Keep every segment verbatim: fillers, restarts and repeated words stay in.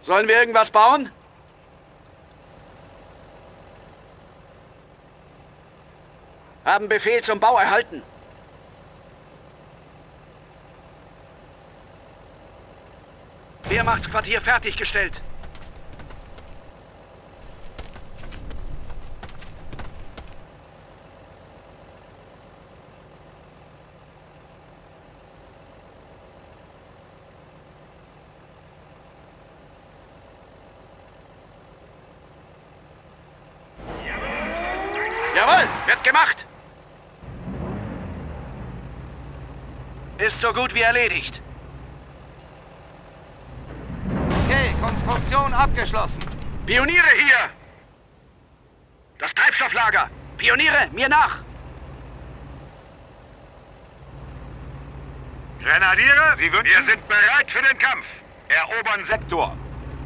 Sollen wir irgendwas bauen? Haben Befehl zum Bau erhalten. Wehrmachtsquartier fertiggestellt. Jawohl, wird gemacht. Ist so gut wie erledigt. Okay, Konstruktion abgeschlossen. Pioniere hier! Das Treibstofflager! Pioniere, mir nach! Grenadiere, Sie wünschen? Wir sind bereit für den Kampf. Erobern Sektor.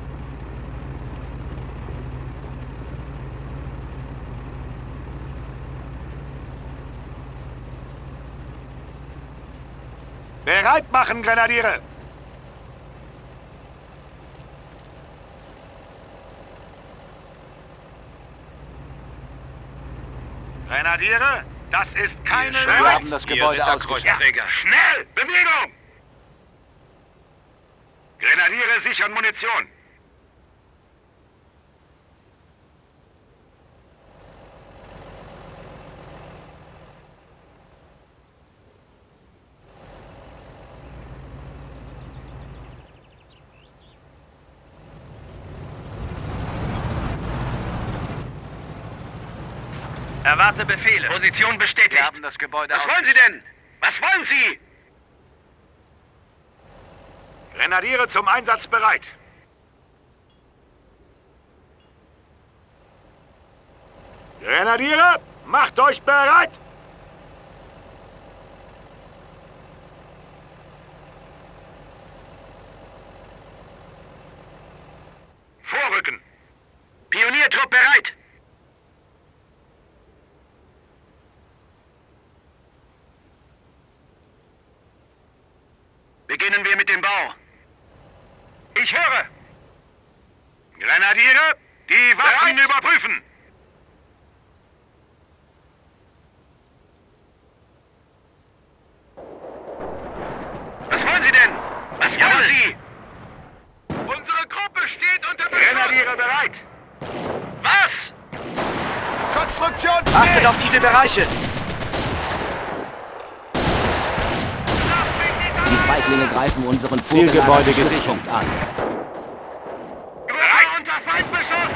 Bereit machen, Grenadiere! Grenadiere, das ist keine... Wir haben das Gebäude ausgestattet. Ja, schnell! Bewegung! Grenadiere sichern Munition. Erwarte Befehle. Position bestätigt. Wir haben das Gebäude Was wollen Sie denn? Was wollen Sie? Grenadiere zum Einsatz bereit. Grenadiere, macht euch bereit! Vorrücken! Pioniertrupp bereit! Beginnen wir mit dem Bau. Ich höre! Grenadiere, die Waffen bereit. Überprüfen! Was wollen Sie denn? Was wollen Jawohl. Sie? Unsere Gruppe steht unter Beschuss! Grenadiere bereit! Was? Konstruktion! Achtet auf diese Bereiche! Die Feiglinge greifen unseren Zielgebäude vorgelagerten Stützpunkt an. Bereit unter Feindbeschuss!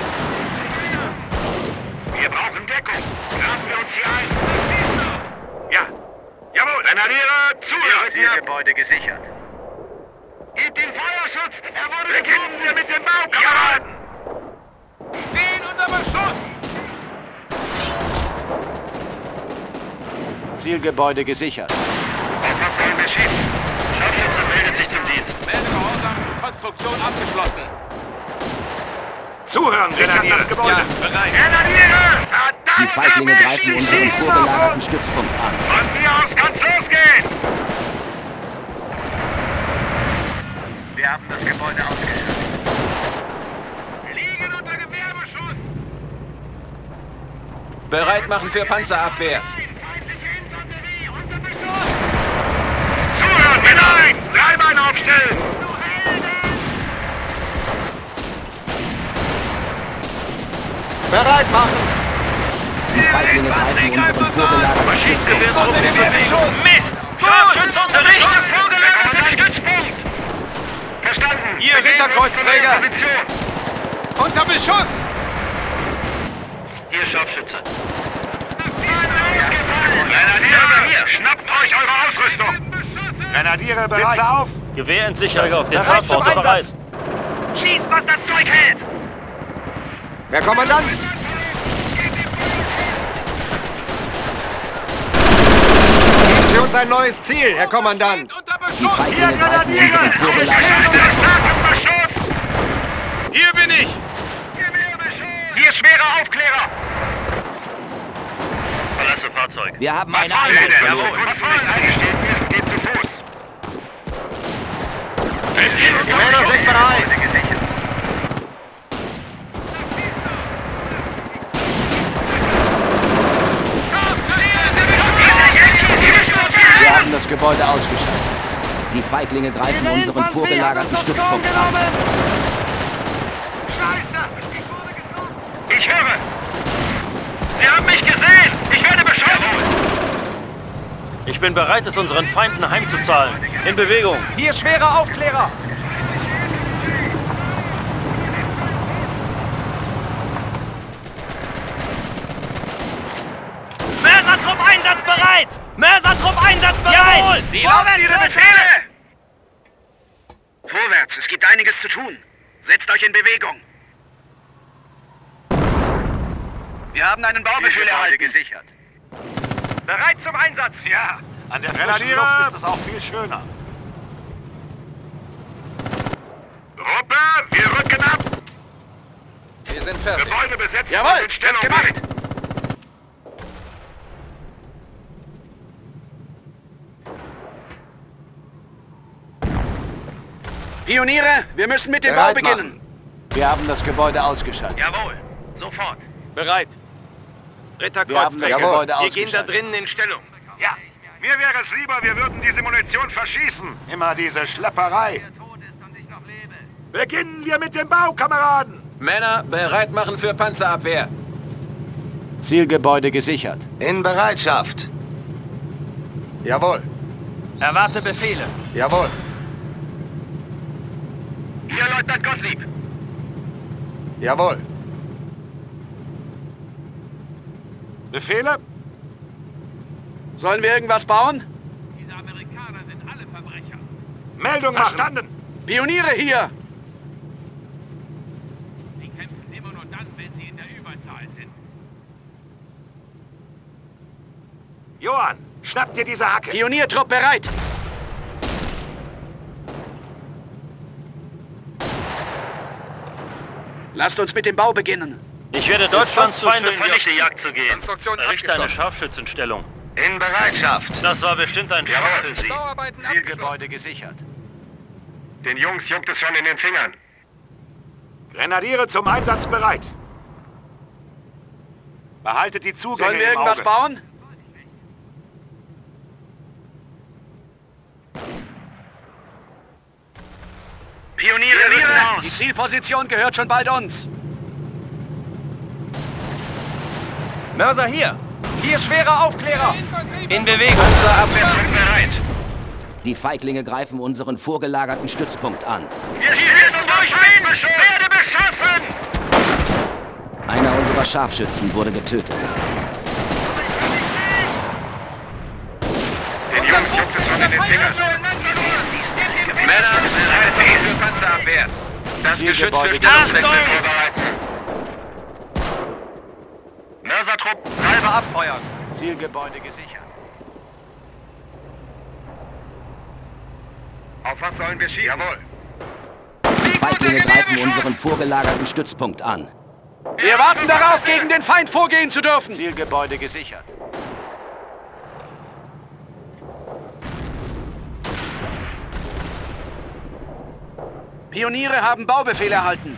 Wir brauchen Deckung. Graben wir uns hier ein. Ja. Jawohl. Grenadiere, zuhören! Zielgebäude gesichert. Gebt den Feuerschutz! Er wurde getroffen! Wir mit dem Bau, Kameraden! Stehen unter Beschuss! Zielgebäude gesichert. Auf was sollen wir schießen? Scharfschütze meldet sich zum Dienst. Meldegehorsam, Konstruktion abgeschlossen. Zuhören, Grenadiere! Das Gebäude! Ja, bereit. Grenadiere! Verdammt! Die Feiglinge greifen unseren vorgelagerten Stützpunkt an. Von mir aus kann's losgehen! Wir haben das Gebäude ausgeschaltet. Liegen unter Gewehrbeschuss! Bereit machen für Panzerabwehr. Feindliche Infanterie unter Beschuss! Zuhören, hinein! Dreibein aufstellen! Bereit machen! Die Feiglinge greifen unseren vorgelagerten Stützpunkt an. Mist! Scharfschütze unterrichtet! Vorgelagerter Stützpunkt! Verstanden! Ihr Ritterkreuzträger! Position! Unter Beschuss! Hier, Scharfschütze. Grenadiere, hier! Schnappt euch eure Ausrüstung! Grenadiere bereit! Sitze auf! Gewehrentsicherer auf den Bereit zum Fahrtpause bereit. Einsatz! Schießt, was das Zeug hält! Herr Kommandant! Geben Sie uns ein neues Ziel, Herr Kommandant! Unter Die Beschuss! Feiglinge greifen unseren vorgelagerten Starkes Beschuss! Hier bin ich! Hier schwere Aufklärer! Verlasse Fahrzeug. Wir haben eine Was wollen Einheit Sie denn? verloren. Was wollen Sie? Eingestellt müssen, geht zu Fuß! Die Männer sind bereit! Gesichert. ausgeschaltet. Die Feiglinge greifen unseren vorgelagerten Stützpunkt an. Scheiße! Ich höre! Sie haben mich gesehen! Ich werde beschossen! Ich bin bereit, es unseren Feinden heimzuzahlen. In Bewegung. Hier schwerer Aufklärer! Mörsertrupp einsatzbereit! Mörsertrupp einsatzbereit! Jawohl! Wie lauten Ihre Befehle? Vorwärts, es gibt einiges zu tun. Setzt euch in Bewegung. Wir haben einen Baubefehl erhalten. Gesichert. Bereit zum Einsatz! Ja. An der frischen Luft ist es auch viel schöner. Gruppe, wir rücken ab. Wir sind fertig. Gebäude besetzt. Jawohl, und in Stellung gemacht. bereit. Pioniere, wir müssen mit dem Bau Bereit beginnen. machen. Wir haben das Gebäude ausgeschaltet. Jawohl, sofort. Bereit. Ritter Wir haben das Kreuzträger. Gebäude Wir gehen da ausgeschaltet. drinnen in Stellung. Ja, mir wäre es lieber, wir würden diese Munition verschießen. Immer diese Schlepperei. Beginnen wir mit dem Bau, Kameraden. Männer, bereit machen für Panzerabwehr. Zielgebäude gesichert. In Bereitschaft. Jawohl. Erwarte Befehle. Jawohl. Hier, Leutnant Gottlieb. Jawohl. Befehle? Sollen wir irgendwas bauen? Diese Amerikaner sind alle Verbrecher. Meldung verstanden. Pioniere hier. Sie kämpfen immer nur dann, wenn sie in der Überzahl sind. Johann, schnapp dir diese Hacke. Pioniertrupp bereit. Lasst uns mit dem Bau beginnen. Ich werde Deutschlands so Feinde schön, vernichten. Jochen. Jagd zu gehen. Konstruktion Errichte eine abgeschlossen. Scharfschützenstellung. In Bereitschaft. Das war bestimmt ein Schuss für Sie. Bauarbeiten Zielgebäude gesichert. Den Jungs juckt es schon in den Fingern. Grenadiere zum Einsatz bereit. Behaltet die Zugänge Sollen wir im irgendwas Auge. bauen? Pioniere, Pioniere. Die Zielposition gehört schon bald uns. Mörser hier. Hier schwerer Aufklärer. In Bewegung. Panzerabwehrtrupp bereit. Die Feiglinge greifen unseren vorgelagerten Stützpunkt an. Wir schießen durch Wind! Werde beschossen! Einer unserer Scharfschützen wurde getötet. Den Jungs juckt es schon in den Fingern. Männer, bereit für Panzerabwehr. Das Geschütz für Zielgebäude Stellungswechsel Achtung! vorbereiten. Mörsertrupp, Salve abfeuern. Zielgebäude gesichert. Auf was sollen wir schießen? Jawohl. Die Feiglinge greifen unseren vorgelagerten Stützpunkt an. Wir warten darauf, gegen den Feind vorgehen zu dürfen. Zielgebäude gesichert. Pioniere haben Baubefehl erhalten.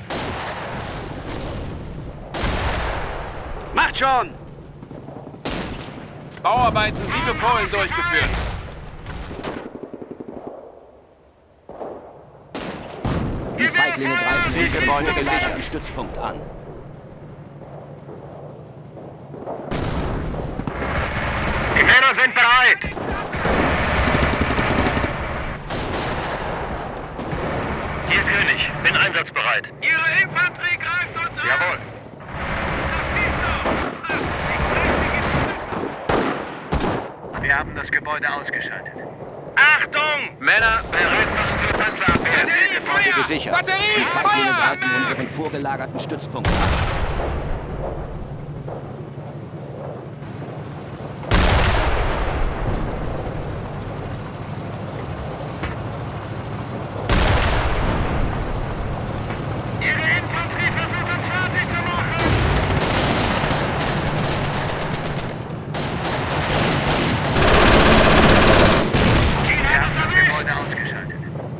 Macht schon! Bauarbeiten wie befohlen durchgeführt. Die Feiglinge greifen unseren vorgelagerten Stützpunkt an. Die Männer sind bereit. Hier König, bin einsatzbereit. Ihre Infanterie greift uns an. Jawohl. Wir haben das Gebäude ausgeschaltet. Achtung! Männer, bereit machen für Panzerabwehr. Zielgebäude gesichert. Die Feiglinge greifen unseren vorgelagerten Stützpunkt an. Ihre Infanterie versucht uns fertig zu machen. Wir haben das Gebäude ausgeschaltet.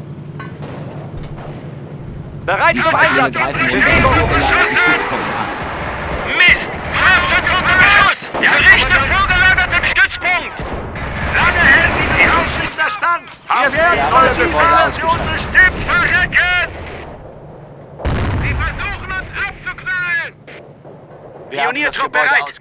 Bereit Die zum Feiglinge Einsatz. greifen unseren vorgelagerten Stützpunkt an. Mist! Scharfschütze unter Beschuss! Ja, Richter vorgelagerten Stützpunkt! Lange hält die Auschwitzer Stadt! Widerstand! Wir werden eure Situation bestimmt verrecken! Sie versuchen uns abzuknallen! Pioniertrupp bereit!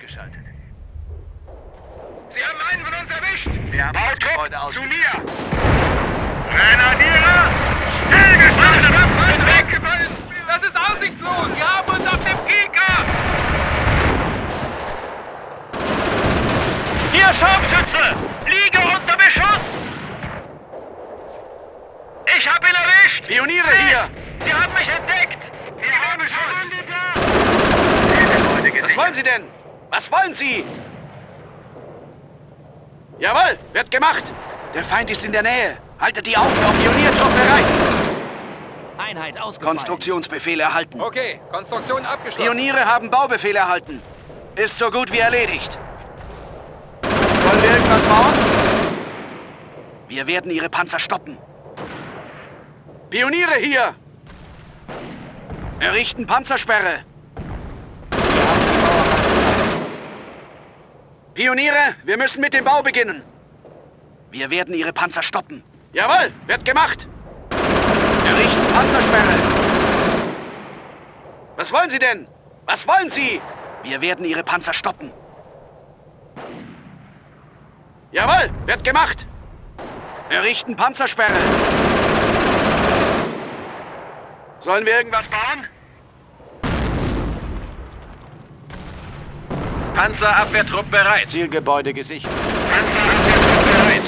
Sie haben einen von uns erwischt! Wir haben das Gebäude Bautrupp, zu ausgeschaltet. mir! Grenadiere! Stillgestanden! Schwarzseite weggefallen! Das ist aussichtslos! Sie haben uns auf dem Kieker! Hier, Scharfschütze! Liege unter Beschuss! Ich hab ihn erwischt! Pioniere hier! Sie haben mich entdeckt! Wir haben Beschuss! Was wollen Sie denn? Was wollen Sie? Jawohl, wird gemacht. Der Feind ist in der Nähe. Haltet die Augen auf, Pioniertrupp bereit. Einheit ausgefallen. Konstruktionsbefehl erhalten. Okay, Konstruktion abgeschlossen. Pioniere haben Baubefehl erhalten. Ist so gut wie erledigt. Wollen wir irgendwas bauen? Wir werden Ihre Panzer stoppen. Pioniere hier! Errichten Panzersperre. Pioniere, wir müssen mit dem Bau beginnen. Wir werden Ihre Panzer stoppen. Jawohl, wird gemacht. Errichten Panzersperre. Was wollen Sie denn? Was wollen Sie? Wir werden Ihre Panzer stoppen. Jawohl, wird gemacht. Errichten Panzersperre. Sollen wir irgendwas bauen? Panzerabwehrtrupp bereit. Zielgebäude gesichert. Panzerabwehrtrupp bereit.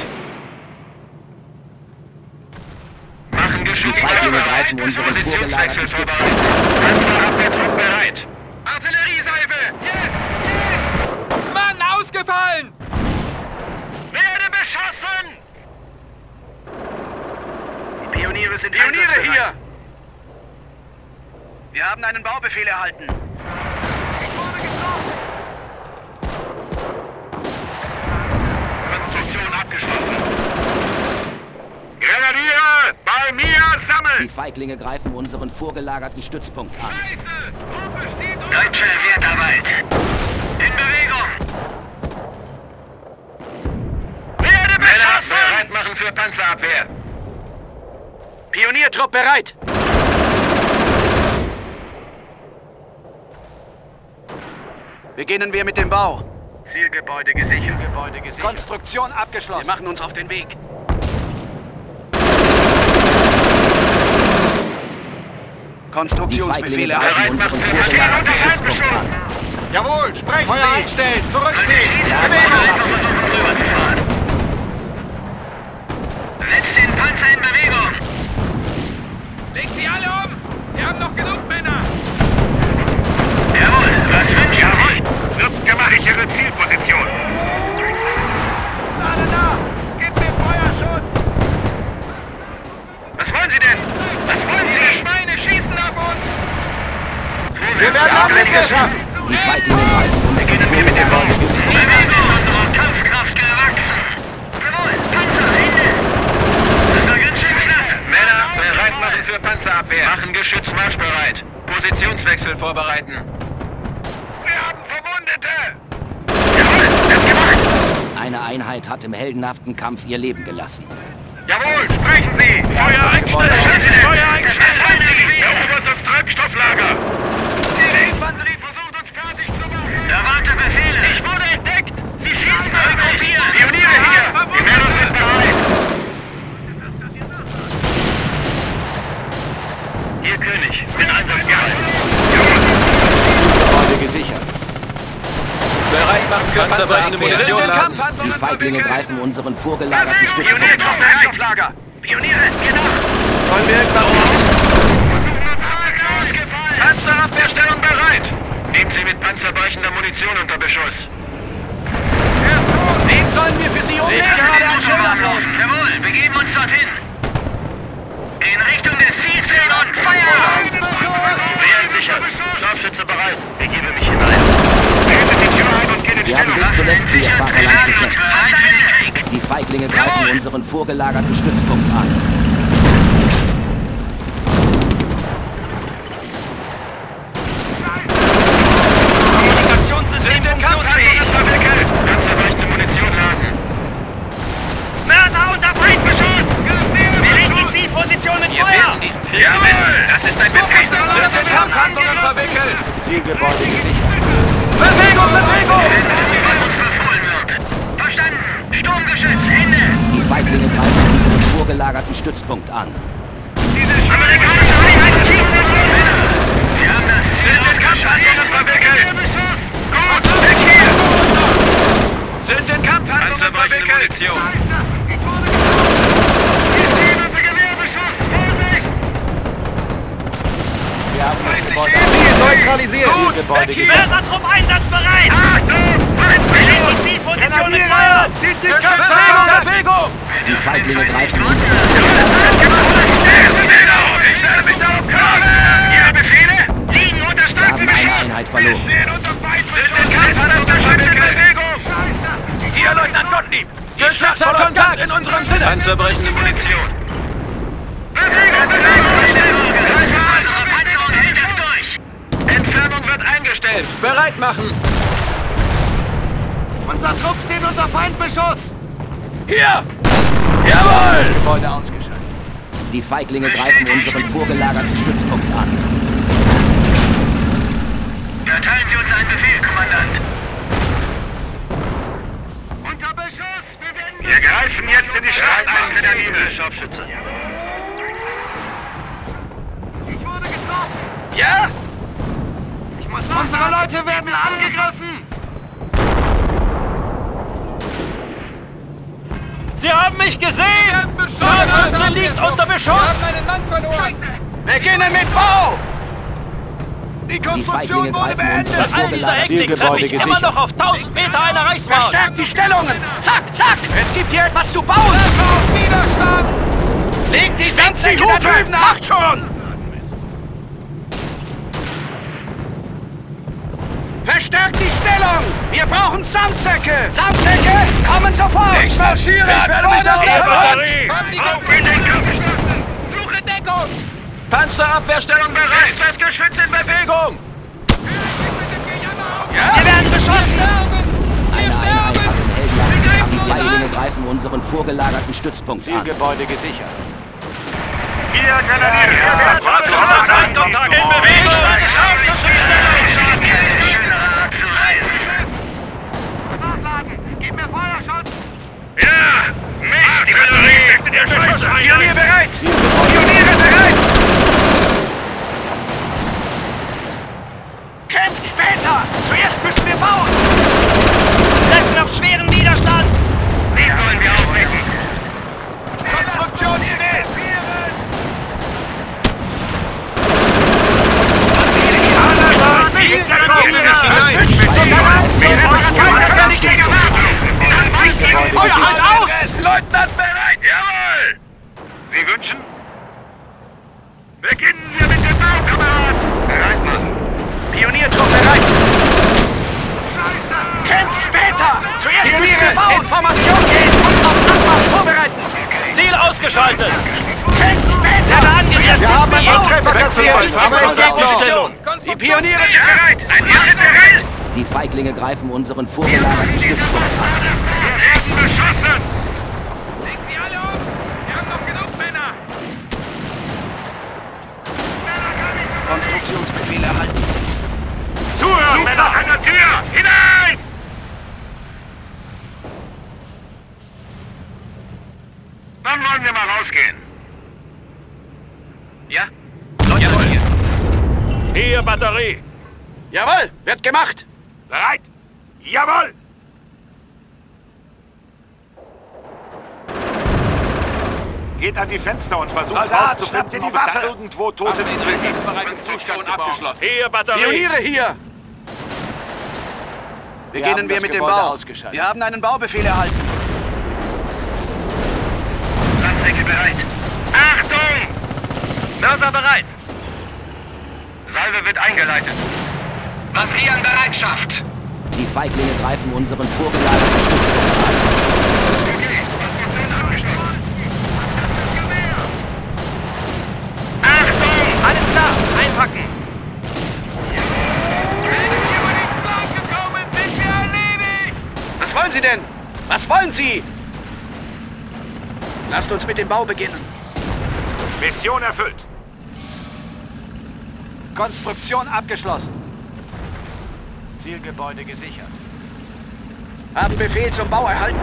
Machen Die Geschütz Feiglinge greifen unseren vorgelagerten Stützpunkt. Panzerabwehrtrupp bereit. Artilleriesalve! Jetzt! Jetzt! Mann, ausgefallen! Werde beschossen! Die Pioniere sind Pioniere einsatzbereit. hier! Wir haben einen Baubefehl erhalten. Konstruktion abgeschlossen. Grenadiere, bei mir sammeln! Die Feiglinge greifen unseren vorgelagerten Stützpunkt an. Scheiße! Truppe steht unter... Deutsche Wertarbeit. In Bewegung. Werde Männer beschossen! bereit machen für Panzerabwehr. Pioniertrupp bereit. Beginnen wir mit dem Bau. Zielgebäude gesichert. Gebäude gesichert. Konstruktion abgeschlossen. Wir machen uns auf den Weg. Die Konstruktionsbefehle Feiglinge erhalten. greifen unseren vorgelagerten Stützpunkt an. Jawohl, sprechen Feuer Sie. einstellen, zurückziehen. Ja, Bewegung. Scharfschützen rüberzufahren. Setzt den Panzer in Bewegung. Legt sie alle um! Wir haben noch genug Männer! Jawohl, was wünschen Sie? Wird gemacht! Sichere Zielposition! Na, na, na! Gib mir Feuerschutz! Was wollen Sie denn? Was wollen Diese Sie? Schweine schießen auf uns! Wir werden abgesichert. Die Feiglinge greifen unseren vorgelagerten Stützpunkt an. Bewegung unserer Kampfkraft gewachsen. Jawohl, Panzer, Ende. Das war ganz schön knapp. Männer, bereit machen für Panzerabwehr! Machen Geschütz marschbereit! Positionswechsel vorbereiten! Wir haben Verwundete! Jawohl, wird gemacht. Eine Einheit hat im heldenhaften Kampf ihr Leben gelassen. Jawohl, sprechen Sie! Feuer einstellen! Feuer einstellen! Erobert das Treibstofflager! Die Infanterie versucht uns fertig zu machen! Erwarte Befehle. Ich wurde entdeckt! Sie schießen auf mich! Gruppieren. Pioniere hier! Die Männer sind bereit! Ihr König, bin einsatzbereit. Gebäude gesichert. Bereit machen für Panzerbrechende Munition laden. Die Feiglinge greifen unseren vorgelagerten Stützpunkt Pioniere an. das Treibstofflager. Pioniere, genau. Wollen wir irgendwas machen? Versuchen uns abzugreifen! Panzerabwehrstellung bereit! Nehmen Sie mit panzerbrechender Munition unter Beschuss. Er ist tot! Wen sollen wir für Sie umlegen? Gerade ein Schild anlaufen. Jawohl, begeben uns dorthin. In Richtung des Zielfelds und Feuer! Wehren sicher. Scharfschütze bereit. Begebe mich hinein. Treten die Tür ein und gehen in Sie haben bis zuletzt für ihr Vaterland gekämpft. Krieg. Die Feiglinge greifen unseren vorgelagerten Stützpunkt an. Kommunikationssystem funktionsfähig! Panzerbrechende Munition laden. Mörser unter Feindbeschuss! Zielgebäude gesichert. Bewegung, Bewegung! Verstanden! Sturmgeschütz, Ende! Die Feiglinge greifen unseren vorgelagerten Stützpunkt an. Amerikanische Einheiten schießen auf die Männer! Wir haben das Ziel ausgeschaltet! Verwickelt! Gut, weg hier! Sind in Kampfhandlungen verwickelt! Hier stehen unter Gewehrbeschuss! Vorsicht! Wir haben das Gebäude Ziel neutralisiert. Zielgebäude gesichert. Wesertrupp einsatzbereit! Achtung! Feindbeschuss! Die Zielposition in Feuer! Zieht die Bewegung! Bewegung! Die Feiglinge greifen unseren Ich stelle mich darauf klar! Ihre Befehle? Liegen unter Wir starkem haben eine Beschuss! Einheit verloren. Stehen unter Feindbeschuss! Sind in Kampfhandlungen in Bewegung! Hier, Leutnant Gottlieb! Geschützter Kontakt in unserem Sinne! Panzerbrechende Munition. Bewegung! Bewegung! Unsere Panzerung hält es durch! Entfernung wird eingestellt! Bereit machen! Unser Trupp steht unter Feindbeschuss. Hier! Jawohl! Gebäude ausgeschaltet. Die Feiglinge greifen unseren vorgelagerten Stützpunkt an. Erteilen Sie uns einen Befehl, Kommandant! Unter Beschuss! Wir werden Wir greifen jetzt in die Schlacht ein, Grenadiere! Scharfschütze. Ich wurde getroffen! Ja? Ich muss Unsere Leute werden angegriffen. Sie haben mich gesehen! Scharfschütze liegt unter Beschuss! einen Mann verloren! Beginnen mit Bau. Die Die Feiglinge greifen unseren Bei all dieser Hektik treffe Zielgebäude ich immer gesichert. noch auf tausend Meter einer Reichsmauer! Verstärkt die Stellungen. Zack, zack. Es gibt hier etwas zu bauen. Widerstand! Legt die Senkt Sandsäcke die Hufe. da drüben ab. Macht schon! Verstärkt die Stellung. Wir brauchen Sandsäcke. Sandsäcke, kommen sofort. Ich marschiere! Ich werde mich das Batterie! Auf in den Kampf geschlossen! Suche Deckung! Panzerabwehrstellung bereit! Ist das Geschütz in Bewegung! Ja? Wir werden beschossen! Eine Einheit hat in Helgoland. Die Feiglinge greifen unseren vorgelagerten Stützpunkt an. Zielgebäude gesichert. Hier, Grenadiere! Achtung, in Bewegung! Gib mir Feuerschutz! Ja! Mist! Die Batterie steckt in der Scheiße! Pionier bereit! Pioniere bereit! Kämpft später. Zuerst müssen wir bauen. Treffen auf schweren Widerstand! Wen sollen wir aufwecken? Konstruktion steht! Feuer halt aus! Leutnant bereit! Jawohl! Sie wünschen? Beginnen wir mit dem Bau, Kameraden! Bereit machen! Pioniertrupp bereit. Kämpft später. Zuerst müssen wir bauen. Formation gehen und auf Anmarsch vorbereiten. Ziel ausgeschaltet! Kämpft später. Wir haben einen Antreffer kassiert, aber es geht noch. Stellung! Die Pioniere Wir sind sind bereit! Wir sind bereit! Die Feiglinge greifen unseren vorgelagerten Stützpunkt an. Wir werden beschossen! Legt sie alle um! Wir haben noch genug Männer! Konstruktionsbefehl erhalten. Zuhören, Männer! An der Tür! Hinein! Dann wollen wir mal rausgehen. Ja? Jawohl. Hier, Batterie! Jawohl, wird gemacht. Bereit? Jawohl! Geht an die Fenster und versucht Soldat, herauszufinden, schnappt ihr die ob es da Waffe. irgendwo Tote Den einsatzbereiten Zustand abgeschlossen. Hier, Batterie! Pioniere hier. Beginnen wir mit dem Bau. Wir haben einen Baubefehl erhalten. Sandsäcke bereit! Achtung! Mörser bereit! Salve wird eingeleitet. Batterie an Bereitschaft! Die Feiglinge greifen unseren vorgelagerten Stützpunkt an. Okay, Konstruktion abgeschlossen. Achtung! Alles klar! Einpacken! Was wollen Sie denn? Was wollen Sie? Lasst uns mit dem Bau beginnen. Mission erfüllt. Konstruktion abgeschlossen. Zielgebäude gesichert. Haben Befehl zum Bau erhalten.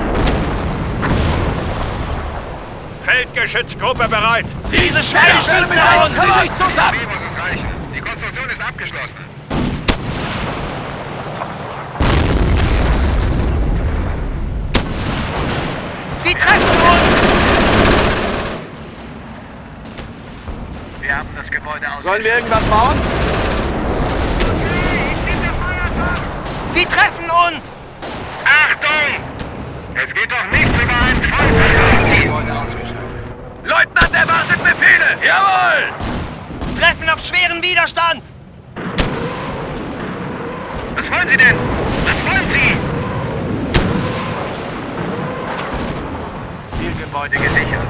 Feldgeschützgruppe bereit. Diese Schweine schießen auf uns! Können sich zusammen! Wie muss es reichen? Die Konstruktion ist abgeschlossen. Sie treffen uns! Wir haben das Gebäude aus. Sollen wir irgendwas bauen? Sie treffen uns! Achtung! Es geht doch nichts über einen Volltreffer. Gebäude ausgeschaltet. Leutnant erwartet Befehle! Jawohl! Treffen auf schweren Widerstand! Was wollen Sie denn? Was wollen Sie? Zielgebäude gesichert.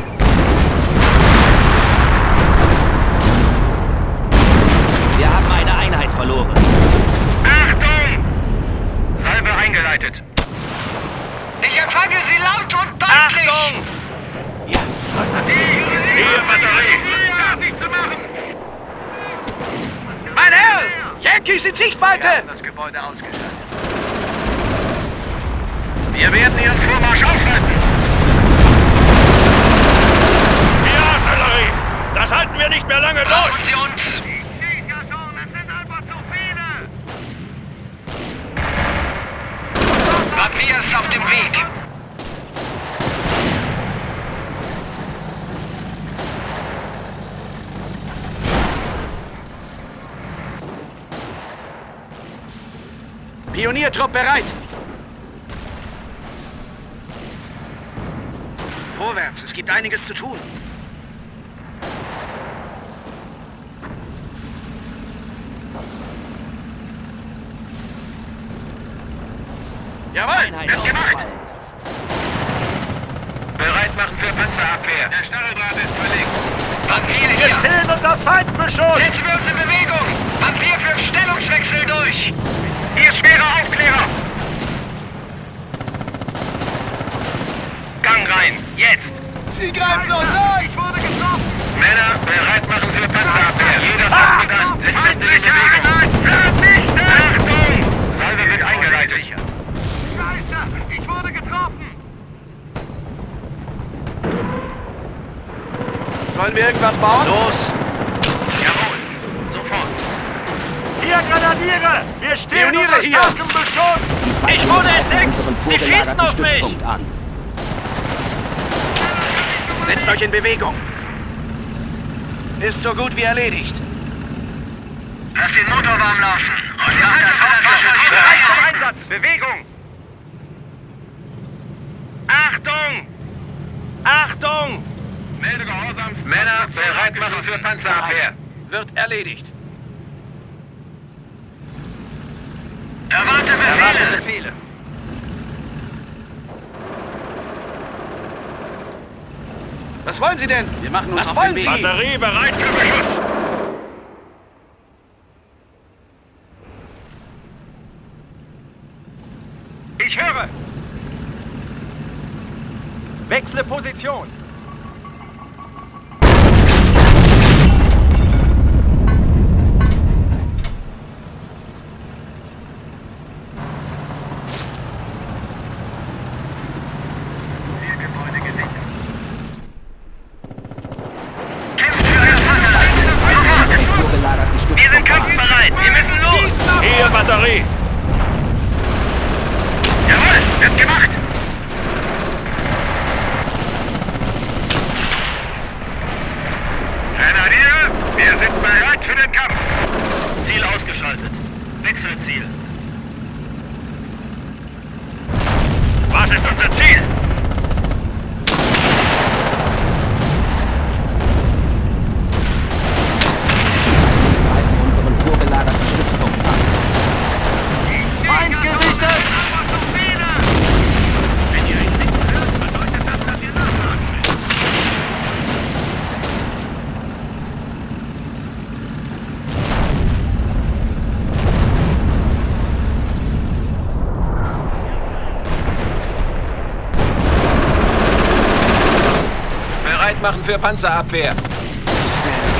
Wir haben eine Einheit verloren. Achtung! Salve eingeleitet. Ich empfange Sie laut und deutlich! Achtung! Ja. Hier, Batterie! Fertig zu machen! Mein Herr! Yankees in Sichtweite! Wir haben das Gebäude ausgeschaltet. Wir werden Ihren Vormarsch aufhalten. Die Artillerie! Das halten wir nicht mehr lange durch! Brauchen Sie uns! Ich sehe ja schon, es sind einfach zu viele. Papier ist auf dem Weg! Pioniertrupp bereit! Vorwärts, es gibt einiges zu tun. Jawohl, Einheit wird gemacht! ausgefallen. Bereit machen für Panzerabwehr. Der Stacheldraht ist verlegt. Papier Wir hier! stehen unter Feindbeschuss! Setzen wir uns in Bewegung! Papier führt Stellungswechsel durch! Hier schwere Aufklärer. Gang rein, jetzt. Sie greifen uns an! Ich wurde getroffen. Männer, bereit machen für Panzerabwehr. Jeder fasst mit an. Setzt es in Bewegung. Achtung! Salve wird eingeleitet. Scheiße, ich wurde getroffen. Sollen wir irgendwas bauen? Los. Jawohl, sofort. Hier, Grenadiere! Wir stehen Pioniere unter hier. starkem Beschuss! Ich wurde entdeckt! Unseren Sie schießen vorgelagerten auf mich! Stützpunkt an. Setzt euch in Bewegung. Ist so gut wie erledigt. Lass den Motor warm laufen! Und ja, das Hauptwaffen Bereit zum Einsatz. Bewegung. Achtung! Achtung! Melde Gehorsams. Männer, bereit machen für Panzerabwehr. Wird erledigt. Erwarte Befehle! Erwarte Befehle. Was wollen Sie denn? Wir machen uns Was auf wollen den Sie? Weg. Batterie bereit für Beschuss! Ich höre. Wechsle Position. Zielgebäude gesichert. Kämpft für euer Vaterland! Vorgelagerten Wir sind Stützpunkt an. kampfbereit! Wir müssen los! Hier, Batterie! Jawohl, wird gemacht. Grenadiere, wir sind bereit für den Kampf. Ziel ausgeschaltet. Wechselziel. Was ist unser Ziel? Greifen unseren vorgelagerten Stützpunkt an. Feind gesichtet! Wenn ihr ihn nicht hört, bedeutet das, dass ihr nachladen müsst. Bereit machen für Panzerabwehr.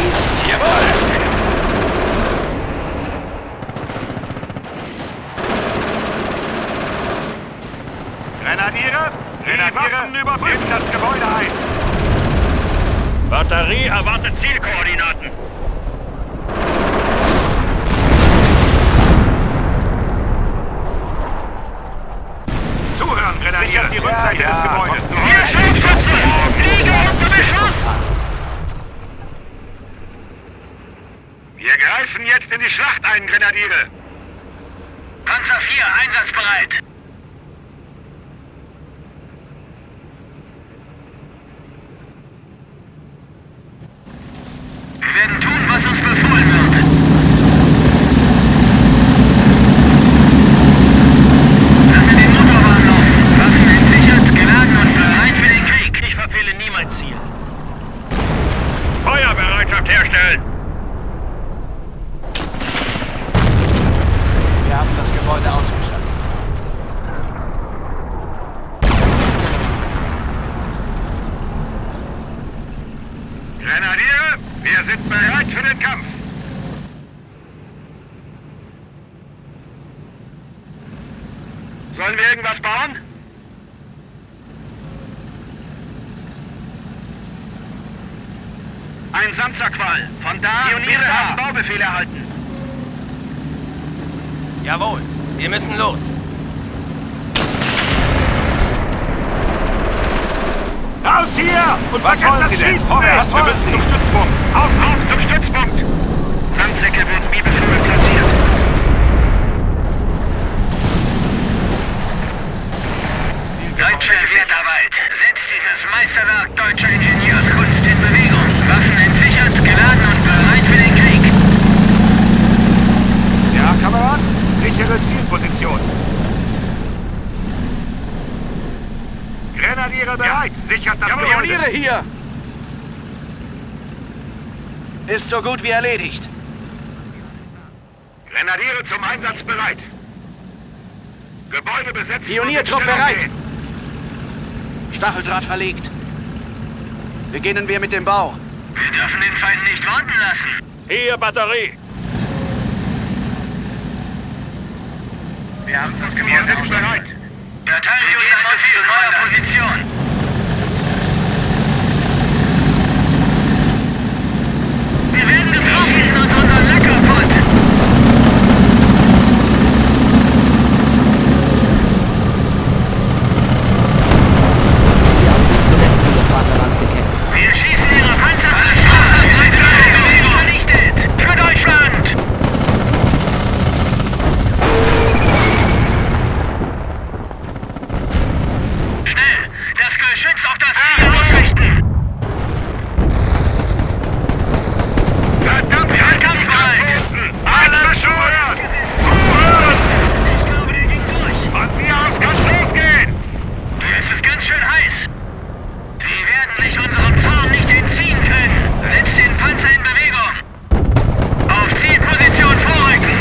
Jawohl! Grenadiere, die Waffen überprüfen das Gebäude ein. Batterie erwartet Zielkoordinaten. Zuhören, Grenadiere. Die Rückseite Ja, des ja, Gebäudes. Hier Scharfschütze! Fliege unter Beschuss! Wir greifen jetzt in die Schlacht ein, Grenadiere. Panzer vier, einsatzbereit. Wir werden tun, was uns befohlen wird. Lassen den Motorwagen laufen. Waffen entsichert, geladen und bereit für den Krieg. Ich verfehle nie mein Ziel. Feuerbereitschaft herstellen. Wir haben das Gebäude ausgeschaltet. Grenadiere, wir sind bereit für den Kampf. Sollen wir irgendwas bauen? Ein Sandsackfall. Von da bis da haben Baubefehl erhalten. Jawohl, wir müssen los. Raus hier! Und was wollen Sie denn? Vorwärts, wir müssen zum Stützpunkt. Auf, auf zum Stützpunkt! Sandsäcke werden wie befohlen platziert. Deutsche Wertarbeit. Setzt dieses Meisterwerk deutscher Ingenieurskunst in Bewegung. Waffen entsichert, geladen und bereit für den Krieg. Ja, Kamerad? Sichere Zielposition. Grenadiere bereit. Sichert das Gebäude. Pioniere hier! Ist so gut wie erledigt. Grenadiere zum Einsatz bereit. Gebäude besetzt. Pioniertrupp und in Stellung bereit. gehen. Stacheldraht verlegt. Beginnen wir mit dem Bau. Wir dürfen den Feind nicht warten lassen. Hier, Batterie. Wir haben das Wir sind bereit. Verteilen Sie uns ein Befehl zu neuer Position. Wir werden getroffen und unser Lack kaputt. Wir haben bis zuletzt für ihr Vaterland gekämpft. Wir schießen Ihre Panzer alle Straßen. Vernichtet. Für Deutschland. Schnell. Das Geschütz auf das Ziel ausrichten. Verdammt, Wir sind kampfbereit. alle beschwört. Zuhören. Ich glaube, der ging durch. Von mir aus kann's losgehen. Hier ist es ganz schön heiß. Sie werden sich unserem Zorn nicht entziehen können. Setzt den Panzer in Bewegung. Auf Zielposition vorrücken.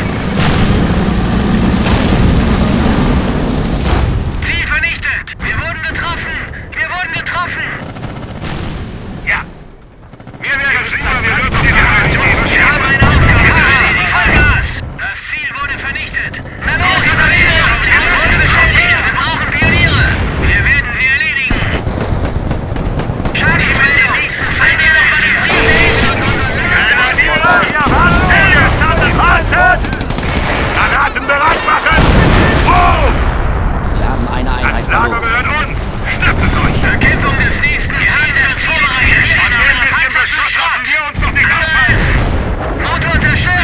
Ziel vernichtet. Wir wurden getroffen. Wir wurden getroffen. Ja. Mir wäre es lieber, wir würden die Generation Wir haben verschießen. eine Aufgabe erledigt. Vollgas. Das Ziel wurde vernichtet. Na los, Katharina. Wir wurden beschädigt. Wir brauchen Pioniere. Wir werden sie erledigen. Charlie will den nächsten Feind noch manövrieren. Grenadiere, hier, was? Hier, starten, warten! Granaten bereit machen! Oh! Wir haben eine Einheit Das Lager verloren. gehört uns! Schnappt es euch! Bekämpfung des nächsten Ziels wird vorbereitet. Von ein bisschen Beschuss lassen wir uns noch nicht aufhalten! Motor zerstört.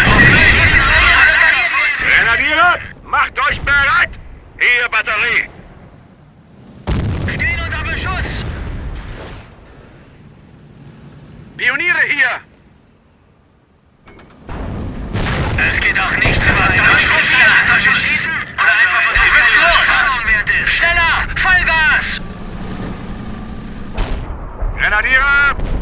Grenadiere, macht euch bereit! Hier, Batterie! Stehen unter Beschuss. Pioniere hier! Es geht auch nicht zu weit. Tasche schießen oder einfach von der Welt los. Schneller, Vollgas. Grenadiere,